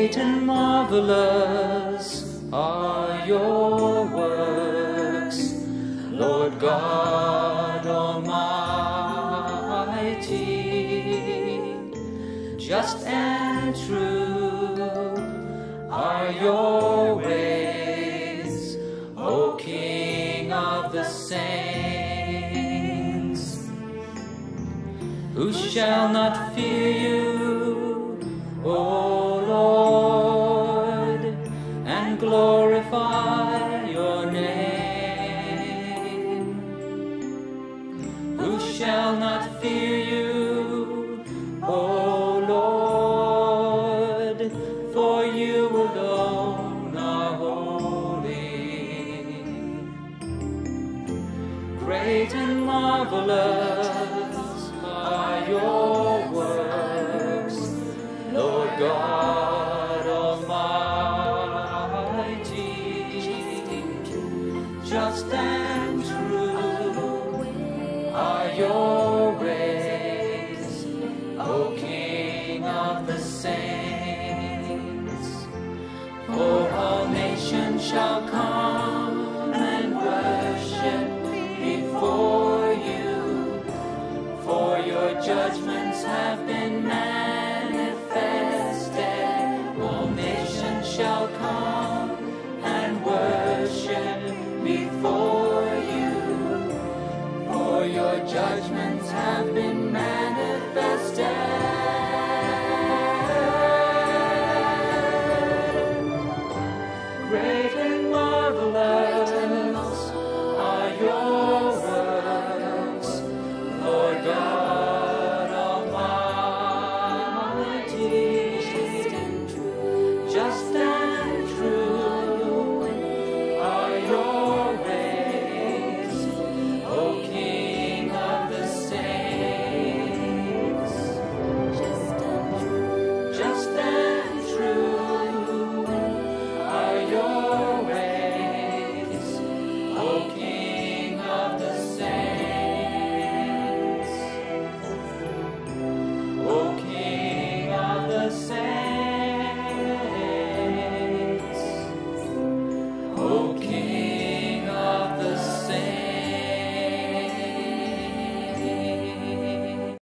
Great and marvelous are your works, Lord God Almighty. Just and true are your ways, O King of the saints. Who shall not fear you, O Lord, and glorify your name? Who shall not fear you, O Lord, for you alone are holy. Great and marvelous are your works, Lord God Almighty. Just and true are your ways, O King of the saints. For all nations shall come and worship before you, for your judgments have been manifested. All nations shall come and worship before you, for your judgments have been manifested. Great